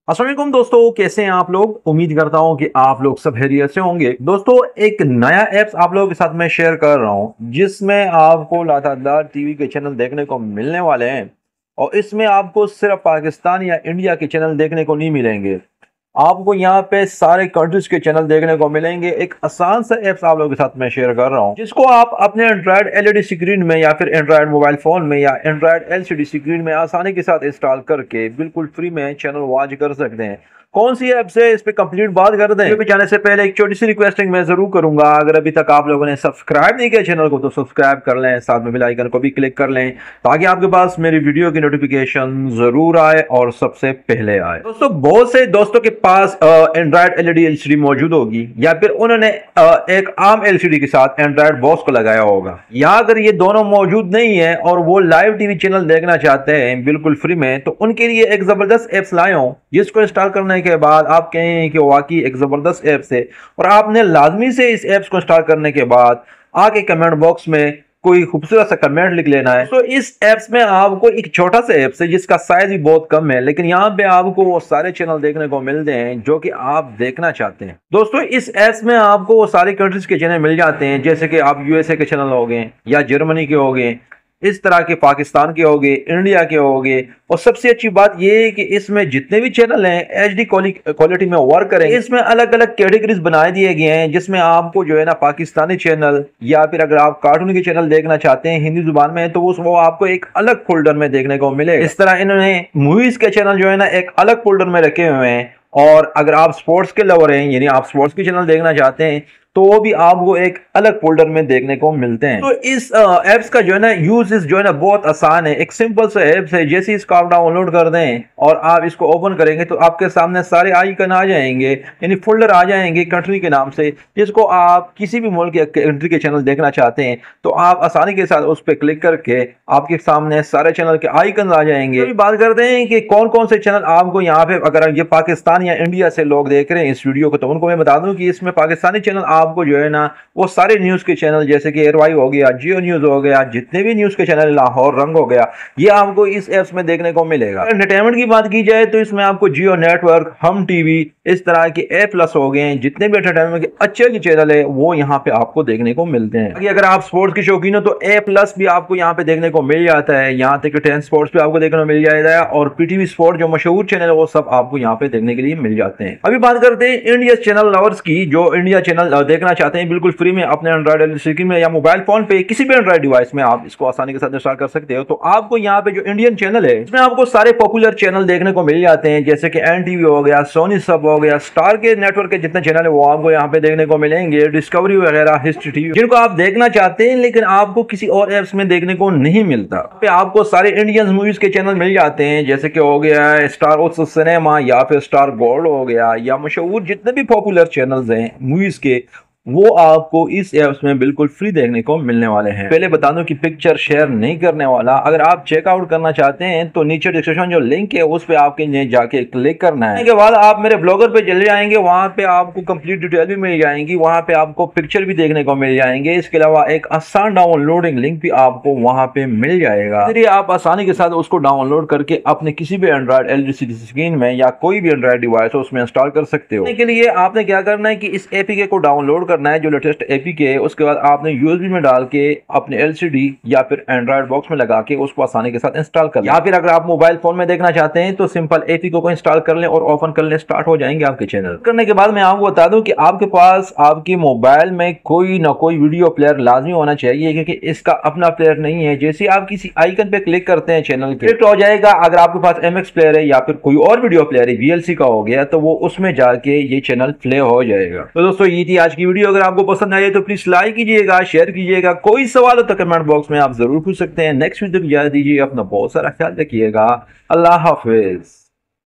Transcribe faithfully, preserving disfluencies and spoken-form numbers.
अस्सलाम वालेकुम दोस्तों, कैसे हैं आप लोग। उम्मीद करता हूं कि आप लोग सब खैरियत से होंगे। दोस्तों, एक नया ऐप्स आप लोगों के साथ मैं शेयर कर रहा हूं जिसमें आपको लगातार टीवी के चैनल देखने को मिलने वाले हैं और इसमें आपको सिर्फ पाकिस्तान या इंडिया के चैनल देखने को नहीं मिलेंगे। आपको यहाँ पे सारे कंट्रीज के चैनल देखने को मिलेंगे। एक आसान सा ऐप्स आप लोगों के साथ मैं शेयर कर रहा हूँ जिसको आप अपने एंड्रॉइड एलईडी स्क्रीन में या फिर एंड्रॉइड मोबाइल फोन में या एंड्रॉइड एलसीडी स्क्रीन में आसानी के साथ इंस्टॉल करके बिल्कुल फ्री में चैनल वॉच कर सकते हैं। कौन सी ऐप्स है, इस पे कंप्लीट बात कर दें। वीडियो जाने से पहले एक छोटी सी रिक्वेस्टिंग मैं जरूर करूंगा, अगर अभी तक आप लोगों ने सब्सक्राइब नहीं किया चैनल को तो सब्सक्राइब कर लें, साथ में बेल आइकन को भी क्लिक कर लें ताकि आपके पास मेरी वीडियो की नोटिफिकेशन जरूर आए और सबसे पहले आए। दोस्तों, बहुत से दोस्तों के पास एंड्रॉइड एलईडी एलसीडी मौजूद होगी या फिर उन्होंने आ, एक आम एलसीडी के साथ एंड्रॉइड बॉक्स को लगाया होगा, या अगर ये दोनों मौजूद नहीं है और वो लाइव टीवी चैनल देखना चाहते हैं बिल्कुल फ्री में, तो उनके लिए एक जबरदस्त ऐप्स लाया हूं जिसको इंस्टॉल करने के बाद आप कहें कि वाकई एक जबरदस्त ऐप्स है। और आपने लाजमी से इस ऐप्स को इंस्टॉल करने के बाद आके कमेंट बॉक्स में कोई खूबसूरत सा कमेंट लिख लेना है। तो इस ऐप्स में आपको एक छोटा सा ऐप्स है जिसका साइज भी बहुत कम है, लेकिन यहाँ पे आपको वो सारे चैनल देखने को मिलते हैं जो कि आप देखना चाहते हैं। दोस्तों, इस ऐप्स में आपको वो सारे कंट्रीज के चैनल मिल जाते हैं, जैसे कि आप यूएसए के चैनल हो गए या जर्मनी के हो गए, इस तरह के पाकिस्तान के हो गए, इंडिया के हो गए। और सबसे अच्छी बात यह है कि इसमें जितने भी चैनल हैं एचडी क्वालिटी में वर्क करेंगे। इसमें अलग अलग कैटेगरीज बनाए दिए गए हैं जिसमें आपको जो है ना पाकिस्तानी चैनल या फिर अगर आप कार्टून के चैनल देखना चाहते हैं हिंदी जुबान में तो वो आपको एक अलग फोल्डर में देखने को मिले। इस तरह इन्होंने मूवीज के चैनल जो है ना एक अलग फोल्डर में रखे हुए हैं। और अगर आप स्पोर्ट्स के लवर हैं, यानी आप स्पोर्ट्स के चैनल देखना चाहते हैं, तो वो भी आपको एक अलग फोल्डर में देखने को मिलते हैं। तो इस ऐप्स का जो है ना यूज जो है ना बहुत आसान है। एक सिंपल सा ऐप्स है, जैसे इसको आप डाउनलोड कर दें और आप इसको ओपन करेंगे तो आपके सामने सारे आइकन आ जाएंगे, यानी फोल्डर आ जाएंगे कंट्री के नाम से, जिसको आप किसी भी मुल्क के कंट्री के चैनल देखना चाहते हैं तो आप आसानी के साथ उस पर क्लिक करके आपके सामने सारे चैनल के आइकन आ जाएंगे। तो बात करते हैं कि कौन कौन से चैनल आपको यहाँ पे, अगर ये पाकिस्तान या इंडिया से लोग देख रहे हैं इस वीडियो को, तो उनको मैं बता दूं कि इसमें पाकिस्तानी चैनल आपको जो है ना वो सारे न्यूज के चैनल जैसे कि एयरवाई हो गया, जियो न्यूज हो गया, जितने भी न्यूज के चैनल, लाहौर रंग हो गया, ये आपको इस ऐप्स में देखने को मिलेगा। एंटरटेनमेंट की बात की जाए तो इसमें आपको जियो नेटवर्क, हम टीवी, इस तरह के ए प्लस हो गए, जितने भी एंटरटेनमेंट के अच्छे अच्छे चैनल है वो यहाँ पे आपको देखने को मिलते हैं। अगर आप स्पोर्ट्स के शौकीन हो तो ए प्लस भी आपको यहाँ पे देखने को मिल जाता है। यहाँ तक टेन स्पोर्ट्स भी आपको देखने को मिल जाएगा और पीटीवी स्पोर्ट जो मशहूर चैनल है वो सब आपको यहाँ पे देखने के लिए मिल जाते हैं। अभी बात करते हैं इंडिया चैनल लवर्स की, जो इंडिया चैनल देखना चाहते हैं बिल्कुल फ्री में अपने एंड्रॉइड स्क्रीन में या मोबाइल फोन पे किसी भी एंड्रॉइड डिवाइस में आप इसको आसानी के साथ इंस्टॉल कर सकते हो। तो आपको यहाँ पे जो इंडियन चैनल है इसमें आपको सारे पॉपुलर चैनल देखने को मिल जाते हैं, जैसे कि एन टीवी हो गया, सोनी सब हो गया, स्टार के नेटवर्क के जितने चैनल है वो आपको यहाँ पे देखने को मिलेंगे, डिस्कवरी वगैरह, हिस्ट्री टीवी, जिनको आप देखना चाहते हैं लेकिन आपको किसी और एप्स में देखने को नहीं मिलता। पे आपको सारे इंडियन मूवीज के चैनल मिल जाते हैं, जैसे कि हो गया स्टार उत्सव सिनेमा या फिर स्टार गोल्ड हो गया, या मशहूर जितने भी पॉपुलर चैनल्स हैं मूवीज के वो आपको इस ऐप्स में बिल्कुल फ्री देखने को मिलने वाले हैं। पहले बता दूं कि पिक्चर शेयर नहीं करने वाला। अगर आप चेकआउट करना चाहते हैं तो नीचे डिस्क्रिप्शन जो लिंक है उस पे आपके जाके क्लिक करना है। इसके बाद आप मेरे ब्लॉगर पे चले जाएंगे, वहां पे आपको कंप्लीट डिटेल भी मिल जाएंगी, वहां पे आपको पिक्चर भी देखने को मिल जाएंगे। इसके अलावा एक आसान डाउनलोडिंग लिंक भी आपको वहां पे मिल जाएगा, इसलिए आप आसानी के साथ उसको डाउनलोड करके अपने किसी भी एंड्रॉइड एलसीडी स्क्रीन में या कोई भी एंड्रॉइड डिवाइस हो उसमें इंस्टॉल कर सकते हो। इसके लिए आपने क्या करना है कि इस एपीके को डाउनलोड करना है, जो लेटेस्ट एपीके है। उसके बाद आपने यूएसबी में डाल के अपने एलसीडी या फिर एंड्रॉइड बॉक्स में लगा के उसको आसानी के साथ इंस्टॉल कर लें। या फिर अगर आप मोबाइल फोन में देखना चाहते हैं तो सिंपल एपीके को इंस्टॉल कर लें और ओपन कर लें, स्टार्ट हो जाएंगे आपके चैनल। करने के बाद मैं आपको बता दूं कि आपके पास आपके मोबाइल में कोई ना कोई वीडियो प्लेयर लाजमी होना चाहिए, क्योंकि इसका अपना प्लेयर नहीं है। जैसे आप किसी आइकन पे क्लिक करते हैं चैनल के हो जाएगा। अगर आपके पास एमएक्स प्लेयर है या फिर कोई और वीडियो प्लेयर है, वीएलसी का हो गया, तो वो उसमें जाके ये चैनल प्ले हो जाएगा। तो दोस्तों, ये थी आज की वीडियो। अगर आपको पसंद आए तो प्लीज लाइक कीजिएगा, शेयर कीजिएगा। कोई सवाल हो तो कमेंट बॉक्स में आप जरूर पूछ सकते हैं। नेक्स्ट वीडियो की इजाजत दीजिए, अपना बहुत सारा ख्याल रखिएगा। अल्लाह हाफिज।